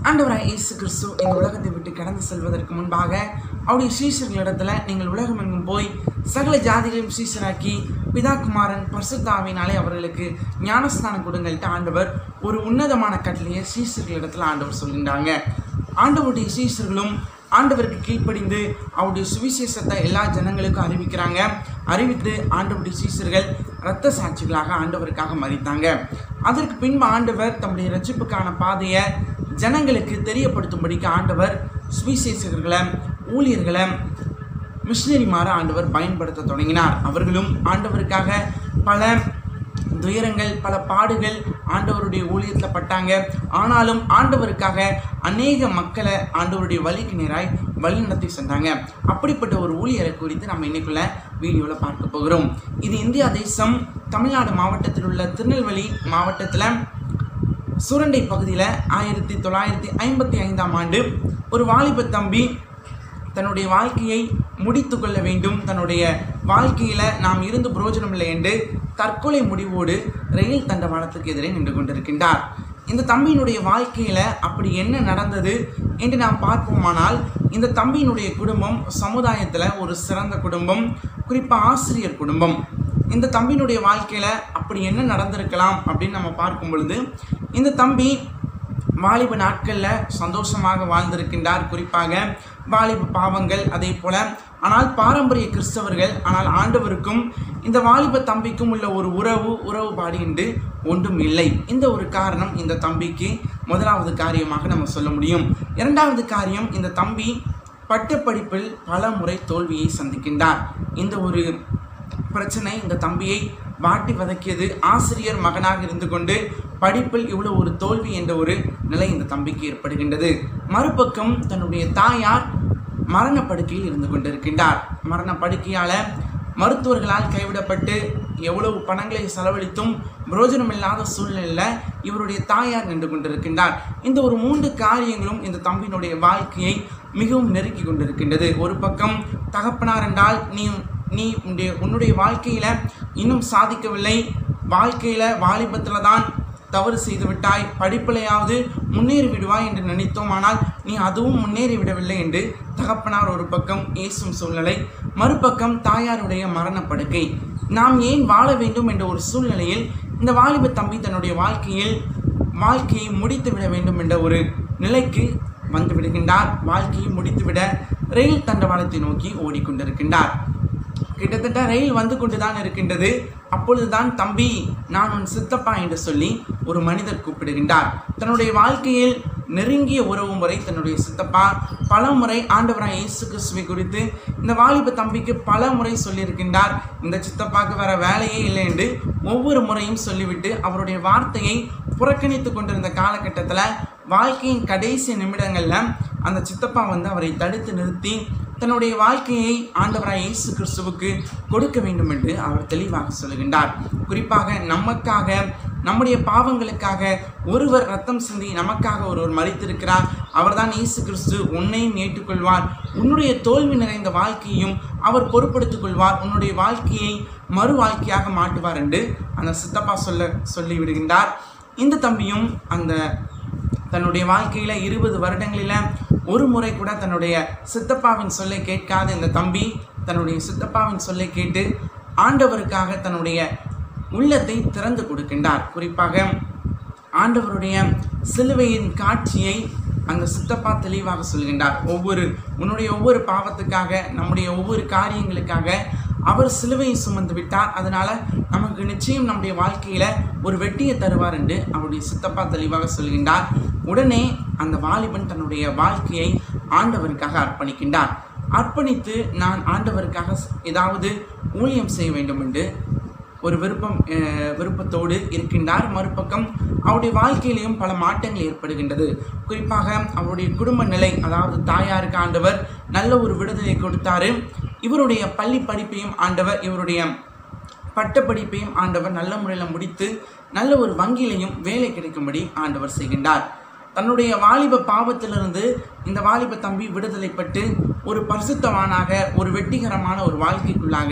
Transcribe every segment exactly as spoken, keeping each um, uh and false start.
ஆண்டவராய் இயேசு கிறிஸ்து இந்த உலகத்தை விட்டு கடந்து செல்வதற்கு முன்பாக அவருடைய சீஷர்களிடத்துல நீங்கள் உலகம் எங்கும் போய் சகல ஜாதிகளையும் சீஷராக்கி பிதா குமாரன் பரிசுத்த ஆவியினாலே அவர்களுக்கு ஞானஸ்தானம் கொடுங்கள்ட்டு ஆண்டவர் ஒரு உன்னதமான கட்டளையை சீஷர்களிடத்துல ஆண்டவர் சொல்கின்றாங்க. ஆண்டவருடைய சீஷர்களும் ஆண்டவருக்கு கீழ்ப்படிந்து அவருடைய சுவிசேஷத்தை எல்லா ஜனங்களுக்கும் அறிவிக்கிறாங்க. அறிவித்து ஆண்டவருடைய சீஷர்கள் இரத்த சாட்சிகளாக ஆண்டவருக்காக மரித்தாங்க. அதற்கு பின்பு ஆண்டவர் தம்முடைய ரட்சிப்புக்கான பாதையை ஜனங்களுக்கு தெரியப்படுத்தும்படிக்கு ஆண்டவர் சுவிசேஷகர்களை ஊழியர்களை மிஷினரிமாரை ஆண்டவர் பயன்படுத்த தொடங்கினார். அவர்களும் ஆண்டவருக்காக பல துயரங்கள் பல பாடுகள் ஆண்டவருடைய ஊழியத்தில் பட்டாங்க. ஆனாலும் ஆண்டவருக்காக அநேக மக்களை ஆண்டவருடைய வழிக்கு நேராய் வழி நடத்தி சென்றாங்க. அப்படிப்பட்ட ஒரு ஊழியரை குறித்து நம்ம இன்னைக்குள்ள வீடியோவில் பார்க்க போகிறோம். இது இந்தியா தேசம் தமிழ்நாடு மாவட்டத்தில் உள்ள திருநெல்வேலி மாவட்டத்தில் சுரண்டை பகுதியில் ஆயிரத்தி தொள்ளாயிரத்தி ஐம்பத்தி ஐந்தாம் ஆண்டு ஒரு வாலிப தம்பி தன்னுடைய வாழ்க்கையை முடித்து கொள்ள வேண்டும், தன்னுடைய வாழ்க்கையில் நாம் இருந்து புரோஜனம் இல்லை என்று தற்கொலை முடிவோடு ரயில் தண்டவாளத்துக்கு எதிரே நின்று கொண்டிருக்கின்றார். இந்த தம்பியினுடைய வாழ்க்கையில் அப்படி என்ன நடந்தது என்று நாம் பார்ப்போமானால், இந்த தம்பியினுடைய குடும்பம் சமுதாயத்தில் ஒரு சிறந்த குடும்பம், குறிப்பாக ஆசிரியர் குடும்பம். இந்த தம்பியினுடைய வாழ்க்கையில் அப்படி என்ன நடந்திருக்கலாம் அப்படின்னு நம்ம பார்க்கும் பொழுது, இந்த தம்பி வாலிப நாட்களில் சந்தோஷமாக வாழ்ந்திருக்கின்றார். குறிப்பாக வாலிப பாவங்கள் அதே போல. ஆனால் பாரம்பரிய கிறிஸ்தவர்கள், ஆனால் ஆண்டவருக்கும் இந்த வாலிப தம்பிக்கும் உள்ள ஒரு உறவு உறவுபாடு என்று ஒன்றும் இல்லை. இந்த ஒரு காரணம் இந்த தம்பிக்கு முதலாவது காரியமாக நம்ம சொல்ல முடியும். இரண்டாவது காரியம், இந்த தம்பி பட்டப்படிப்பில் பல முறை தோல்வியை சந்திக்கின்றார். இந்த ஒரு பிரச்சனை இந்த தம்பியை வாட்டி வதக்கியது. ஆசிரியர் மகனாக இருந்து கொண்டு படிப்பில் இவ்வளோ ஒரு தோல்வி என்ற ஒரு நிலை இந்த தம்பிக்கு ஏற்படுகின்றது. மறுபக்கம் தன்னுடைய தாயார் மரணப்படுக்கையில் இருந்து கொண்டிருக்கின்றார். மரணப்படுக்கையால் மருத்துவர்களால் கைவிடப்பட்டு எவ்வளவு பணங்களை செலவழித்தும் பிரயோஜனமில்லாத சூழ்நிலையில் இவருடைய தாயார் நின்று கொண்டிருக்கின்றார். இந்த ஒரு மூன்று காரியங்களும் இந்த தம்பியினுடைய வாழ்க்கையை மிகவும் நெருக்கி கொண்டிருக்கின்றது. ஒரு பக்கம் தகப்பனார் என்றால் நீ நீ உன்னுடைய உன்னுடைய வாழ்க்கையில் இன்னும் சாதிக்கவில்லை, வாழ்க்கையில் வாலிபத்தில் தான் தவறு செய்து விட்டாய், படிப்பிலையாவது முன்னேறி விடுவாய் என்று நினைத்தோம், ஆனால் நீ அதுவும் முன்னேறி விடவில்லை என்று தகப்பனார் ஒரு பக்கம் ஏசும் சூழ்நிலை, மறுபக்கம் தாயாருடைய மரணப்படுக்கை. நாம் ஏன் வாழ வேண்டும் என்ற ஒரு சூழ்நிலையில் இந்த வாலிப தம்பி தன்னுடைய வாழ்க்கையில் வாழ்க்கையை முடித்து விட வேண்டும் என்ற ஒரு நிலைக்கு வந்து விடுகின்றார். வாழ்க்கையை முடித்துவிட ரயில் தண்டவாளத்தை நோக்கி ஓடிக்கொண்டிருக்கின்றார். கிட்டத்தட்ட ரயில் வந்து கொண்டுதான் இருக்கின்றது. அப்பொழுதுதான் தம்பி, நான் உன் சித்தப்பா என்று சொல்லி ஒரு மனிதர் கூப்பிடுகின்றார். தன்னுடைய வாழ்க்கையில் நெருங்கிய உறவு முறை தன்னுடைய சித்தப்பா பல முறை ஆண்டவராய் இயேசு கிறிஸ்துவை குறித்து இந்த வாலிப தம்பிக்கு பல முறை சொல்லியிருக்கின்றார். இந்த சித்தப்பாக்கு வேற வேலையே இல்லை என்று ஒவ்வொரு முறையும் சொல்லிவிட்டு அவருடைய வார்த்தையை புறக்கணித்து கொண்டிருந்த காலகட்டத்தில் வாழ்க்கையின் கடைசி நிமிடங்களில் அந்த சித்தப்பா வந்து அவரை தடுத்து நிறுத்தி தன்னுடைய வாழ்க்கையை ஆண்டவராய் இயேசு கிறிஸ்துவுக்கு கொடுக்க வேண்டும் என்று அவர் தெளிவாக சொல்லுகின்றார். குறிப்பாக நமக்காக நம்முடைய பாவங்களுக்காக ஒருவர் ரத்தம் சிந்தி நமக்காக ஒருவர் மரித்திருக்கிறார். அவர்தான் இயேசு கிறிஸ்து. உன்னையும் ஏற்றுக்கொள்வார், உன்னுடைய தோல்வி நிறைந்த வாழ்க்கையையும் அவர் பொறுப்படுத்திக் கொள்வார், உன்னுடைய வாழ்க்கையை மறு வாழ்க்கையாக மாட்டுவார் என்று அந்த சித்தப்பா சொல்ல சொல்லி விடுகின்றார். இந்த தம்பியும் அந்த தன்னுடைய வாழ்க்கையில் இருபது வருடங்களில் ஒரு முறை கூட தன்னுடைய சித்தப்பாவின் சொல்லை கேட்காத இந்த தம்பி தன்னுடைய சித்தப்பாவின் சொல்லை கேட்டு ஆண்டவருக்காக தன்னுடைய உள்ளத்தை திறந்து கொடுக்கின்றார். குறிப்பாக ஆண்டவருடைய சிலுவையின் காட்சியை அந்த சித்தப்பா தெளிவாக சொல்கின்றார். ஒவ்வொரு உன்னுடைய ஒவ்வொரு பாவத்துக்காக நம்முடைய ஒவ்வொரு காரியங்களுக்காக அவர் சிலுவையை சுமந்து விட்டார், அதனால நமக்கு நிச்சயம் நம்முடைய வாழ்க்கையில ஒரு வெற்றியை தருவார் என்று அவருடைய சித்தப்பா தெளிவாக சொல்கின்றார். உடனே அந்த வாலிபன் தன்னுடைய வாழ்க்கையை ஆண்டவருக்காக அர்ப்பணிக்கின்றார். அர்ப்பணித்து நான் ஆண்டவருக்காக ஏதாவது ஊழியம் செய்ய வேண்டும் என்று ஒரு விருப்பம் விருப்பத்தோடு இருக்கின்றார். மறுபக்கம் அவருடைய வாழ்க்கையிலையும் பல மாற்றங்கள் ஏற்படுகின்றது. குறிப்பாக அவருடைய குடும்ப நிலை, அதாவது தாயாருக்கு ஆண்டவர் நல்ல ஒரு விடுதலை கொடுத்தாரு. இவருடைய பள்ளி படிப்பையும் ஆண்டவர், இவருடைய பட்டப்படிப்பையும் ஆண்டவர் நல்ல முறையில் முடித்து நல்ல ஒரு வங்கியிலையும் வேலை கிடைக்கும்படி ஆண்டவர் செய்கின்றார். தன்னுடைய வாலிப பாவத்திலிருந்து இந்த வாலிப தம்பி விடுதலை பட்டு ஒரு பரிசுத்தவானாக ஒரு வெற்றிகரமான ஒரு வாழ்க்கைக்குள்ளாக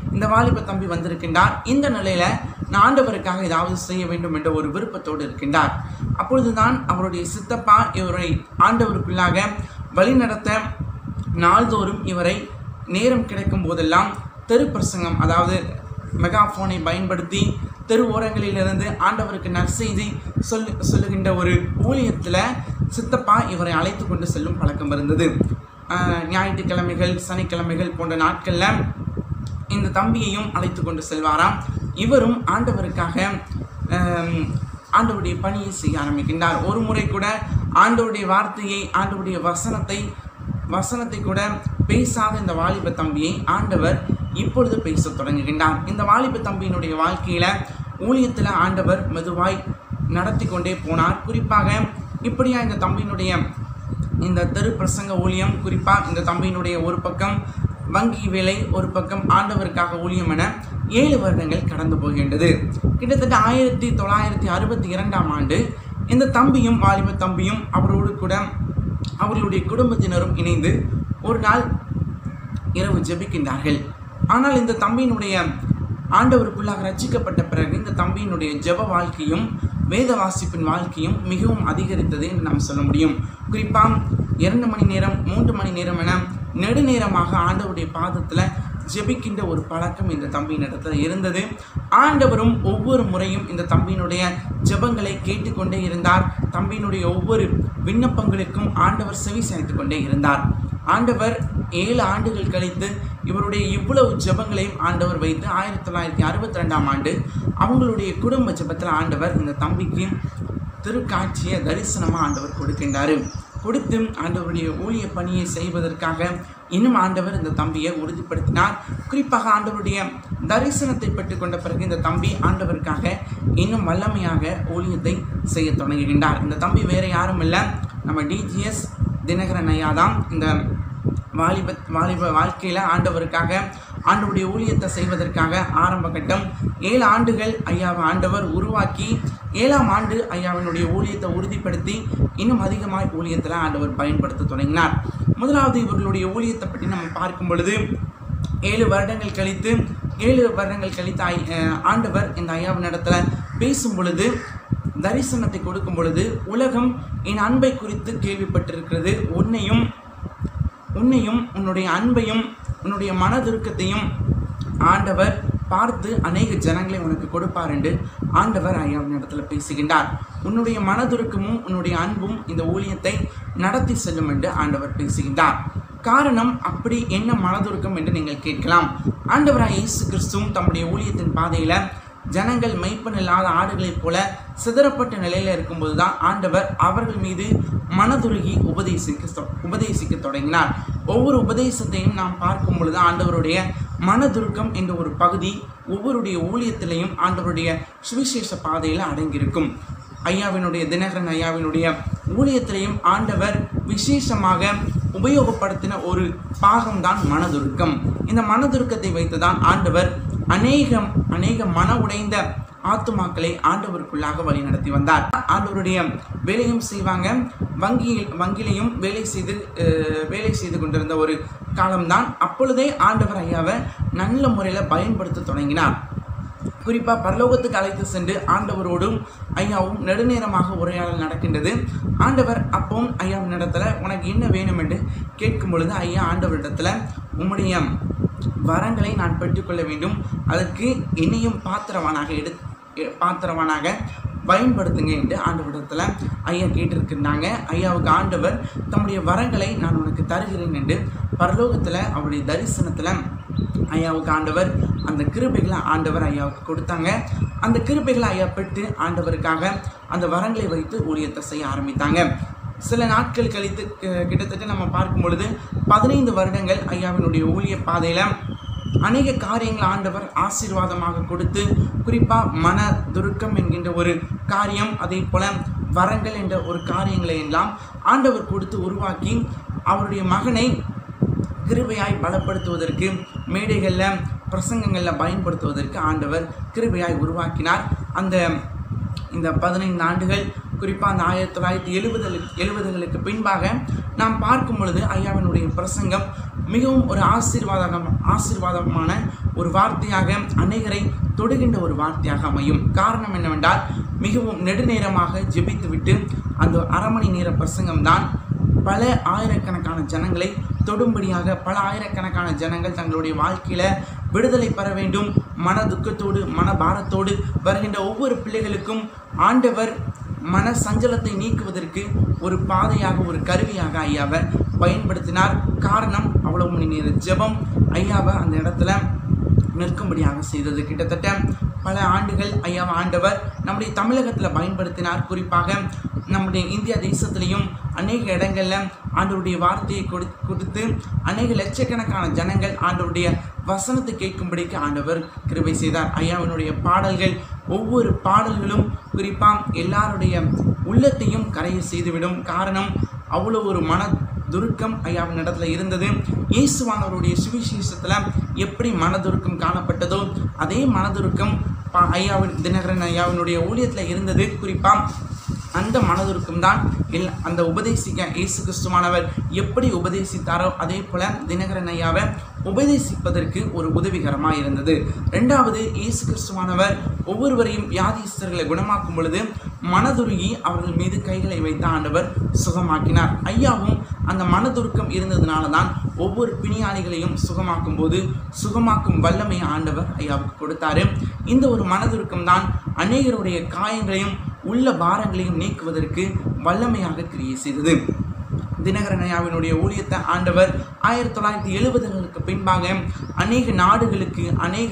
இந்த வாலிப தம்பி வந்திருக்கின்றார். இந்த நிலையில நான் ஆண்டவருக்காக ஏதாவது செய்ய வேண்டும் என்ற ஒரு விருப்பத்தோடு இருக்கின்றார். அப்பொழுதுதான் அவருடைய சித்தப்பா இவரை ஆண்டவருக்குள்ளாக வழிநடத்த நாள்தோறும் இவரை நேரம் கிடைக்கும் போதெல்லாம் தெரு பிரசங்கம், அதாவது மெகாஃபோனை பயன்படுத்தி தெரு ஓரங்களிலிருந்து ஆண்டவருக்கு நற்செய்தி சொல்லு சொல்லுகின்ற ஒரு ஊழியத்தில் சித்தப்பா இவரை அழைத்து கொண்டு செல்லும் பழக்கம் இருந்தது. ஞாயிற்றுக்கிழமைகள், சனிக்கிழமைகள் போன்ற நாட்களில் இந்த தம்பியையும் அழைத்து கொண்டு செல்வாராம். இவரும் ஆண்டவருக்காக ஆண்டவருடைய பணியை செய்ய ஆரம்பிக்கின்றார். ஒரு முறை கூட ஆண்டவருடைய வார்த்தையை, ஆண்டவருடைய வசனத்தை வசனத்தை கூட பேசாத இந்த வாலிப தம்பியை ஆண்டவர் இப்பொழுது பேச தொடங்குகின்றார். இந்த வாலிப தம்பியினுடைய வாழ்க்கையில ஊழியத்தில் ஆண்டவர் மெதுவாய் நடத்தி கொண்டே போனார். குறிப்பாக இப்படியா இந்த தம்பியினுடைய இந்த தெரு பிரசங்க ஊழியம், குறிப்பாக இந்த தம்பியினுடைய ஒரு பக்கம் வங்கி வேலை, ஒரு பக்கம் ஆண்டவருக்காக ஊழியம் என ஏழு வருடங்கள் கடந்து போகின்றது. கிட்டத்தட்ட ஆயிரத்தி தொள்ளாயிரத்தி அறுபத்தி இரண்டாம் ஆண்டு இந்த தம்பியும் வாலிப தம்பியும் அவரோடு கூட அவர்களுடைய குடும்பத்தினரும் இணைந்து ஒரு நாள் இரவு ஜெபிக்கின்றார்கள். ஆனால் இந்த தம்பியினுடைய ஆண்டவருக்குள்ளாக ரட்சிக்கப்பட்ட பிறகு இந்த தம்பியினுடைய ஜெப வாழ்க்கையும் வேத வாசிப்பின் வாழ்க்கையும் மிகவும் அதிகரித்தது என்று நாம் சொல்ல முடியும். குறிப்பாக இரண்டு மணி நேரம், மூன்று மணி நேரம் என நெடுநேரமாக ஆண்டவருடைய பாதத்தில் ஜெபிக்கின்ற ஒரு பழக்கம் இந்த தம்பியினிடத்தில் இருந்தது. ஆண்டவரும் ஒவ்வொரு முறையும் இந்த தம்பியினுடைய ஜெபங்களை கேட்டுக்கொண்டே இருந்தார். தம்பியினுடைய ஒவ்வொரு விண்ணப்பங்களுக்கும் ஆண்டவர் செவி சாய்த்து கொண்டே இருந்தார். ஆண்டவர் ஏழு ஆண்டுகள் கழித்து இவருடைய இவ்வளவு ஜெபங்களையும் ஆண்டவர் வைத்து ஆயிரத்தி தொள்ளாயிரத்தி அறுபத்தி ரெண்டாம் ஆண்டு அவங்களுடைய குடும்ப ஜெபத்தில் ஆண்டவர் இந்த தம்பிக்கு திருக்காட்சியை தரிசனமாக ஆண்டவர் கொடுக்கின்றார். கொடுத்து ஆண்டவருடைய ஊழிய பணியை செய்வதற்காக இன்னும் ஆண்டவர் இந்த தம்பியை உறுதிப்படுத்தினார். குறிப்பாக ஆண்டவருடைய தரிசனத்தை பெற்றுக்கொண்ட பிறகு இந்த தம்பி ஆண்டவருக்காக இன்னும் வல்லமையாக ஊழியத்தை செய்ய தொடங்குகின்றார். இந்த தம்பி வேறு யாரும் இல்லை, நம்ம டிஜிஎஸ் தினகரன் ஐயா தான். இந்த வாலிப வாலிப வாழ்க்கையில் ஆண்டவருக்காக ஆண்டவருடைய ஊழியத்தை செய்வதற்காக ஆரம்ப கட்டம் ஏழு ஆண்டுகள் ஐயாவை ஆண்டவர் உருவாக்கி ஏழாம் ஆண்டு ஐயாவினுடைய ஊழியத்தை உறுதிப்படுத்தி இன்னும் அதிகமாக ஊழியத்தில் ஆண்டவர் பயன்படுத்த தொடங்கினார். முதலாவது இவர்களுடைய ஊழியத்தை பற்றி நம்ம பார்க்கும் பொழுது ஏழு வருடங்கள் கழித்து ஏழு வருடங்கள் கழித்து ஆண்டவர் இந்த ஐயாவின் இடத்துல பேசும் பொழுது, தரிசனத்தை கொடுக்கும் பொழுது, உலகம் என் அன்பை குறித்து கேள்விப்பட்டிருக்கிறது, உன்னையும் உன்னையும் உன்னுடைய அன்பையும் உன்னுடைய மனதுருக்கத்தையும் ஆண்டவர் பார்த்து அநேக ஜனங்களை உனக்கு கொடுப்பார் என்று ஆண்டவர் ஐயாவின் இடத்துல பேசுகின்றார். உன்னுடைய மனதுருக்கமும் உன்னுடைய அன்பும் இந்த ஊழியத்தை நடத்தி செல்லும் என்று ஆண்டவர் பேசுகின்றார். காரணம், அப்படி என்ன மனதுருக்கம் என்று நீங்கள் கேட்கலாம். ஆண்டவராய் இயேசு கிறிஸ்துவும் தம்முடைய ஊழியத்தின் பாதையில ஜனங்கள் மெய்ப்பன் இல்லாத ஆடுகளைப் போல சிதறப்பட்ட நிலையில் இருக்கும்போது தான் ஆண்டவர் அவர்கள் மீது மனதுருகி உபதேசிக்க உபதேசிக்க தொடங்கினார். ஒவ்வொரு உபதேசத்தையும் நாம் பார்க்கும் பொழுது ஆண்டவருடைய மனதுருக்கம் என்ற ஒரு பகுதி ஒவ்வொருடைய ஊழியத்திலையும் ஆண்டவருடைய சுவிசேஷ பாதையில் அடங்கியிருக்கும். ஐயாவினுடைய தினகரன் ஐயாவினுடைய ஊழியத்திலையும் ஆண்டவர் விசேஷமாக உபயோகப்படுத்தின ஒரு பாகம்தான் மனதுருக்கம். இந்த மனதுருக்கத்தை வைத்துதான் ஆண்டவர் அநேகம் அநேக மன உடைந்த ஆத்துமாக்களை ஆண்டவருக்குள்ளாக வழி நடத்தி வந்தார். ஆண்டவருடைய வேலையும் செய்வாங்க, வங்கியில் வங்கியிலையும் வேலை செய்து வேலை செய்து கொண்டிருந்த ஒரு காலம்தான். அப்பொழுதே ஆண்டவர் ஐயாவை நல்ல முறையில் பயன்படுத்த தொடங்கினார். குறிப்பாக பரலோகத்துக்கு அழைத்து சென்று ஆண்டவரோடும் ஐயாவும் நெடுநேரமாக உரையாடல் நடக்கின்றது. ஆண்டவர் அப்பவும் ஐயாவின் இடத்துல உனக்கு என்ன வேணும் என்று கேட்கும் பொழுது ஐயா ஆண்டவரிடத்துல உம்முடைய வரங்களை நான் பெற்றுக்கொள்ள வேண்டும், அதற்கு என்னையும் பாத்திரவானாக எடு பாத்திரவானாக பயன்படுத்துங்க என்று ஆண்டவரிடத்தில் ஐயா கேட்டிருக்கின்றாங்க. ஐயாவுக்கு ஆண்டவர் தம்முடைய வரங்களை நான் உனக்கு தருகிறேன் என்று பரலோகத்தில் அவருடைய தரிசனத்தில் ஐயாவுக்கு ஆண்டவர் அந்த கிருபைகளை ஆண்டவர் ஐயாவுக்கு கொடுத்தாங்க. அந்த கிருபைகளை ஐயா பெற்று ஆண்டவருக்காக அந்த வரங்களை வைத்து ஊழியத்தை செய்ய ஆரம்பித்தாங்க. சில நாட்கள் கழித்து கிட்டத்தட்ட நம்ம பார்க்கும் பொழுது பதினைந்து வருடங்கள் ஐயாவினுடைய ஊழிய பாதையில் அநேக காரியங்கள் ஆண்டவர் ஆசீர்வாதமாக கொடுத்து, குறிப்பாக மன துருக்கம் என்கின்ற ஒரு காரியம், அதே போல வரங்கள் என்ற ஒரு காரியங்களை எல்லாம் ஆண்டவர் கொடுத்து உருவாக்கி அவருடைய மகனை கிருபையாய் பலப்படுத்துவதற்கு, மேடைகளில் பிரசங்கங்களில் பயன்படுத்துவதற்கு ஆண்டவர் கிருபையாய் உருவாக்கினார். அந்த இந்த பதினைந்து ஆண்டுகள் குறிப்பாக அந்த ஆயிரத்தி தொள்ளாயிரத்தி எழுபது எழுபதுகளுக்கு பின்பாக நாம் பார்க்கும் பொழுது ஐயாவினுடைய பிரசங்கம் மிகவும் ஒரு ஆசீர்வாதம் ஆசீர்வாதமான ஒரு வார்த்தையாக அநேகரை தொடுகின்ற ஒரு வார்த்தையாக அமையும். காரணம் என்னவென்றால், மிகவும் நெடுநேரமாக ஜெபித்துவிட்டு அந்த அரை மணி நேர பிரசங்கம்தான் பல ஆயிரக்கணக்கான ஜனங்களை தொடும்படியாக, பல ஆயிரக்கணக்கான ஜனங்கள் தங்களுடைய வாழ்க்கையில விடுதலை பெற வேண்டும், மன துக்கத்தோடு மன பாரத்தோடு வருகின்ற ஒவ்வொரு பிள்ளைகளுக்கும் ஆண்டவர் மன சஞ்சலத்தை நீக்குவதற்கு ஒரு பாதையாக, ஒரு கருவியாக ஐயாவை பயன்படுத்தினார். காரணம், அவ்வளவு மணி நேர ஜெபம் ஐயாவை அந்த இடத்துல நிற்கும்படியாக செய்தது. கிட்டத்தட்ட பல ஆண்டுகள் ஐயாவை ஆண்டவர் நம்முடைய தமிழகத்தில் பயன்படுத்தினார். குறிப்பாக நம்முடைய இந்தியா தேசத்திலையும் அநேக இடங்களில் ஆண்டவருடைய வார்த்தையை கொடு கொடுத்து அநேக லட்சக்கணக்கான ஜனங்கள் ஆண்டவருடைய வசனத்தை கேட்கும்படிக்கு ஆண்டவர் கிருபை செய்தார். ஐயாவினுடைய பாடல்கள், ஒவ்வொரு பாடல்களும் குறிப்பாக எல்லாருடைய உள்ளத்தையும் கரையை செய்துவிடும். காரணம், அவ்வளோ ஒரு மன துருக்கம் ஐயாவின் இடத்துல இருந்தது. இயேசுவானவருடைய சுவிசேஷத்தில் எப்படி மனதுருக்கம் காணப்பட்டதோ அதே மனதுருக்கம் ஐயாவின் தினகரன் ஐயாவினுடைய ஊழியத்தில் இருந்தது. குறிப்பாக அந்த மனதுருக்கம் தான் எல் அந்த உபதேசிக்க இயேசு கிறிஸ்துவானவர் எப்படி உபதேசித்தாரோ அதே போல தினகரன் ஐயாவை உபதேசிப்பதற்கு ஒரு உதவிகரமாக இருந்தது. ரெண்டாவது, இயேசு கிறிஸ்துவானவர் ஒவ்வொருவரையும் வியாதிஸ்தர்களை குணமாக்கும் பொழுது மனதுருகி அவர்கள் மீது கைகளை வைத்த ஆண்டவர் சுகமாக்கினார். ஐயாவும் அந்த மனதுருக்கம் இருந்ததுனால தான் ஒவ்வொரு பிணியாளிகளையும் சுகமாக்கும் போது சுகமாக்கும் வல்லமையை ஆண்டவர் ஐயாவுக்கு கொடுத்தாரு. இந்த ஒரு மனதுருக்கம் தான் அநேகருடைய காயங்களையும் உள்ள பாரங்களையும் நீக்குவதற்கு வல்லமையாக கிரியை செய்தது. தினகரன் ஐயாவினுடைய ஊழியத்தை ஆண்டவர் ஆயிரத்தி தொள்ளாயிரத்தி எழுபதுகளுக்கு பின்பாக அநேக நாடுகளுக்கு, அநேக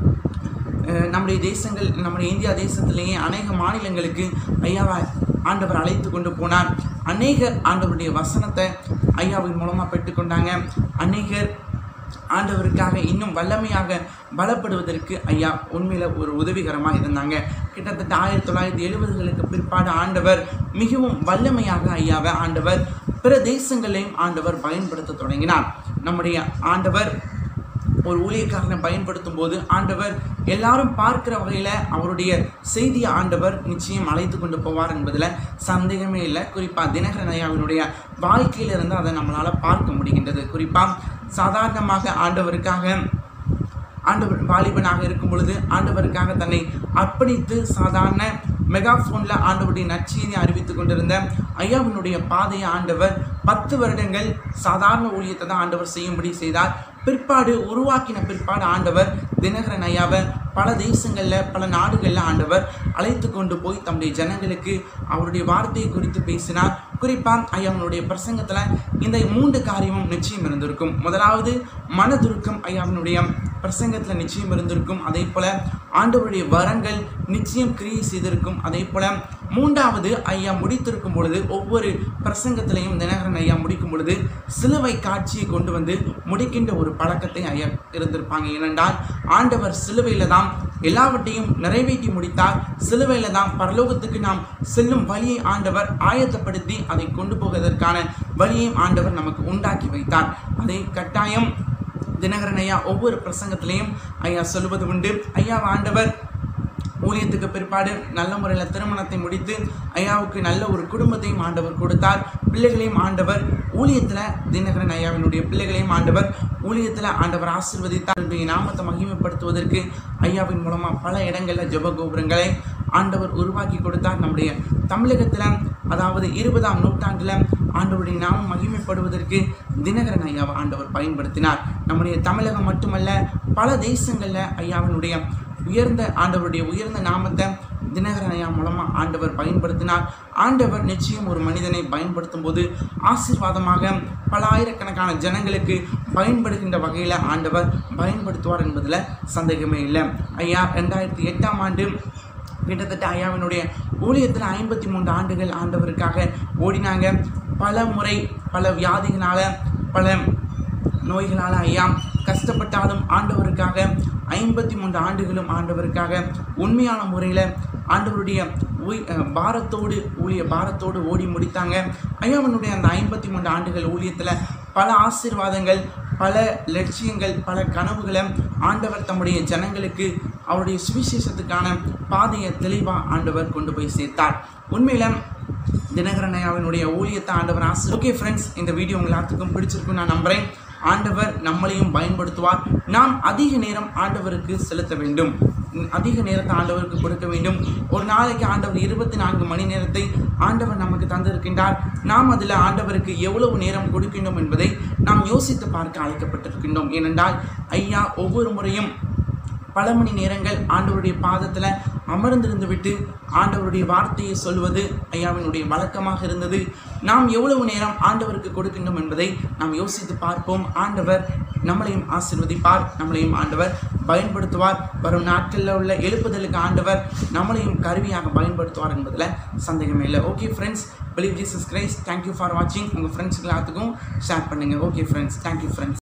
நம்முடைய தேசங்கள், நம்முடைய இந்தியா தேசத்திலேயே அநேக மாநிலங்களுக்கு ஐயாவை ஆண்டவர் அழைத்து கொண்டு போனார். அநேகர் ஆண்டவருடைய வசனத்தை ஐயாவின் மூலமாக பெற்றுக்கொண்டாங்க. அநேகர் ஆண்டவருக்காக இன்னும் வல்லமையாக பலப்படுவதற்கு ஐயா உண்மையில் ஒரு உதவிகரமாக இருந்தாங்க. கிட்டத்தட்ட ஆயிரத்தி தொள்ளாயிரத்தி எழுபதுகளுக்கு பிற்பாடு ஆண்டவர் மிகவும் வல்லமையாக ஐயாவை ஆண்டவர் பிற தேசங்களையும் ஆண்டவர் பயன்படுத்த தொடங்கினார். நம்முடைய ஆண்டவர் ஒரு ஊழியக்காரனை பயன்படுத்தும் போது ஆண்டவர் எல்லாரும் பார்க்கிற வகையில் அவருடைய செய்தியை ஆண்டவர் நிச்சயம் அழைத்து கொண்டு போவார் என்பதில் சந்தேகமே இல்லை. குறிப்பாக தினகரன் ஐயாவினுடைய வாழ்க்கையிலிருந்து அதை நம்மளால் பார்க்க முடிகின்றது. குறிப்பாக சாதாரணமாக ஆண்டவருக்காக ஆண்டவர் வாலிபனாக இருக்கும் பொழுது ஆண்டவருக்காக தன்னை அர்ப்பணித்து சாதாரண மெகாஃபோனில் ஆண்டவருடைய நற்செய்தியை அறிவித்து கொண்டிருந்த ஐயாவினுடைய பாதையை ஆண்டவர் பத்து வருடங்கள் சாதாரண ஊழியத்தை தான் ஆண்டவர் செய்யும்படி செய்தார். பிற்பாடு உருவாக்கின பிற்பாடு ஆண்டவர் தினகரன் ஐயாவை பல தேசங்களில், பல நாடுகளில் ஆண்டவர் அழைத்து கொண்டு போய் தம்முடைய ஜனங்களுக்கு அவருடைய வார்த்தையை குறித்து பேசினார். குறிப்பாக ஐயாவினுடைய பிரசங்கத்தில் இந்த மூன்று காரியமும் நிச்சயம் இருந்திருக்கும். முதலாவது, மனதுருக்கம் ஐயாவினுடைய பிரசங்கத்தில் நிச்சயம் இருந்திருக்கும். அதே போல் ஆண்டவருடைய வரங்கள் நிச்சயம் கிரியை செய்திருக்கும். அதே போல் மூன்றாவது, ஐயா முடித்திருக்கும் பொழுது ஒவ்வொரு பிரசங்கத்திலையும் தினகரன் ஐயா முடிக்கும் பொழுது சிலுவை காட்சியை கொண்டு வந்து முடிக்கின்ற ஒரு பழக்கத்தை ஐயா இருந்திருப்பாங்க. ஏனென்றால் ஆண்டவர் சிலுவையில் தான் எல்லாவற்றையும் நிறைவேற்றி முடித்தார். சிலுவையில் தான் பரலோகத்துக்கு நாம் செல்லும் வழியை ஆண்டவர் ஆயத்தப்படுத்தி அதை கொண்டு போவதற்கான வழியையும் ஆண்டவர் நமக்கு உண்டாக்கி வைத்தார். அதை கட்டாயம் தினகரன் ஐயா ஒவ்வொரு பிரசங்கத்திலையும் ஐயா சொல்லுவது உண்டு. ஐயா ஆண்டவர் ஊழியத்துக்கு பிற்பாடு நல்ல முறையில் திருமணத்தை முடித்து ஐயாவுக்கு நல்ல ஒரு குடும்பத்தையும் ஆண்டவர் கொடுத்தார். பிள்ளைகளையும் ஆண்டவர் ஊழியத்தில் தினகரன் ஐயாவினுடைய பிள்ளைகளையும் ஆண்டவர் ஊழியத்தில் ஆண்டவர் ஆசீர்வதித்தார். நாமத்தை மகிமைப்படுத்துவதற்கு ஐயாவின் மூலமாக பல இடங்களில் ஜெப கோபுரங்களை ஆண்டவர் உருவாக்கி கொடுத்தார். நம்முடைய தமிழகத்தில், அதாவது இருபதாம் நூற்றாண்டில் ஆண்டவருடைய நாமம் மகிமைப்படுவதற்கு தினகரன் ஐயாவை ஆண்டவர் பயன்படுத்தினார். நம்முடைய தமிழகம் மட்டுமல்ல, பல தேசங்களில் ஐயாவினுடைய உயர்ந்த ஆண்டவருடைய உயர்ந்த நாமத்தை தினகரன் ஐயா மூலமாக ஆண்டவர் பயன்படுத்தினார். ஆண்டவர் நிச்சயம் ஒரு மனிதனை பயன்படுத்தும் போது ஆசீர்வாதமாக பல ஆயிரக்கணக்கான ஜனங்களுக்கு பயன்படுகின்ற வகையில் ஆண்டவர் பயன்படுத்துவார் என்பதில் சந்தேகமே இல்லை. ஐயா ரெண்டாயிரத்தி எட்டாம் ஆண்டு கிட்டத்தட்ட ஐயாவினுடைய ஊழியத்தில் ஐம்பத்தி மூன்று ஆண்டுகள் ஆண்டவருக்காக ஓடினாங்க. பல முறை பல வியாதிகளால், பல நோய்களால் ஐயா கஷ்டப்பட்டாலும் ஆண்டவருக்காக ஐம்பத்தி மூன்று ஆண்டுகளும் ஆண்டவருக்காக உண்மையான முறையில் ஆண்டவருடைய பாரத்தோடு ஊழிய பாரத்தோடு ஓடி முடித்தாங்க. ஐயாவனுடைய அந்த ஐம்பத்தி மூன்று ஆண்டுகள் ஊழியத்தில் பல ஆசீர்வாதங்கள், பல லட்சியங்கள், பல கனவுகளை ஆண்டவர் தம்முடைய ஜனங்களுக்கு அவருடைய சுவிசேஷத்துக்கான பாதையை தெளிவாக ஆண்டவர் கொண்டு போய் சேர்த்தார். உண்மையில் தினகரன் ஐயாவினுடைய ஊழியத்தை ஆண்டவர் ஆசை. ஓகே ஃப்ரெண்ட்ஸ், இந்த வீடியோ உங்கள் எல்லாத்துக்கும் பிடிச்சிருக்கும் நான் நம்புகிறேன். ஆண்டவர் நம்மளையும் பயன்படுத்துவார். நாம் அதிக நேரம் ஆண்டவருக்கு செலுத்த வேண்டும், அதிக நேரத்தை ஆண்டவருக்கு கொடுக்க வேண்டும். ஒரு நாளைக்கு ஆண்டவர் இருபத்தி நான்கு மணி நேரத்தை ஆண்டவர் நமக்கு தந்திருக்கின்றார். நாம் அதில் ஆண்டவருக்கு எவ்வளவு நேரம் கொடுக்கின்றோம் என்பதை நாம் யோசித்து பார்க்க அழைக்கப்பட்டிருக்கின்றோம். ஏனென்றால் ஐயா ஒவ்வொரு முறையும் பல மணி நேரங்கள் ஆண்டவருடைய பாதத்தில் அமர்ந்திருந்து விட்டு ஆண்டவருடைய வார்த்தையை சொல்வது ஐயாவினுடைய வழக்கமாக இருந்தது. நாம் எவ்வளவு நேரம் ஆண்டவருக்கு கொடுக்கின்றோம் என்பதை நாம் யோசித்து பார்ப்போம். ஆண்டவர் நம்மளையும் ஆசீர்வதிப்பார், நம்மளையும் ஆண்டவர் பயன்படுத்துவார். வரும் நாட்களில் உள்ள எழுப்புதலுக்கு ஆண்டவர் நம்மளையும் கருவியாக பயன்படுத்துவார் என்பதில் சந்தேகமே இல்லை. Okay friends, believe Jesus Christ. Thank you for வாட்சிங். உங்கள் ஃப்ரெண்ட்ஸுக்கு எல்லாத்துக்கும் ஷேர் பண்ணுங்கள். Okay friends, thank you friends.